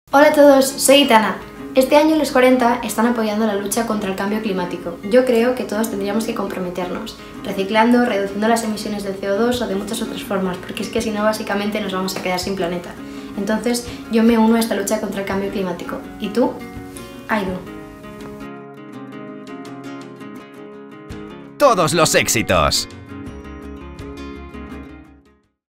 Hola a todos, soy Itana. Este año los 40 están apoyando la lucha contra el cambio climático. Yo creo que todos tendríamos que comprometernos, reciclando, reduciendo las emisiones de CO2 o de muchas otras formas, porque es que si no básicamente nos vamos a quedar sin planeta. Entonces yo me uno a esta lucha contra el cambio climático. ¿Y tú? Aidu. Todos los éxitos.